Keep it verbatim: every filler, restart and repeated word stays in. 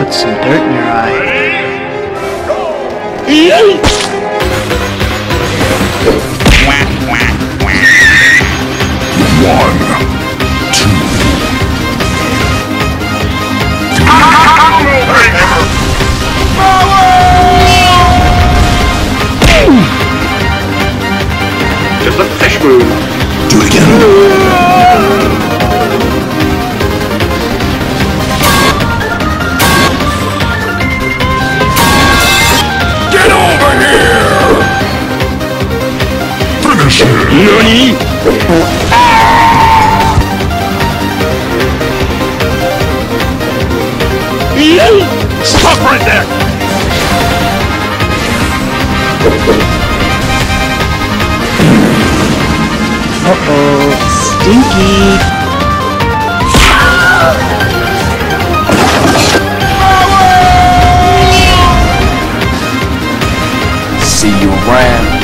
Put some dirt in your eye. One, two. Just let the fish move. Do it again. Get over here! Finish him! Nani? Stop right there! Uh-oh, stinky. See you around.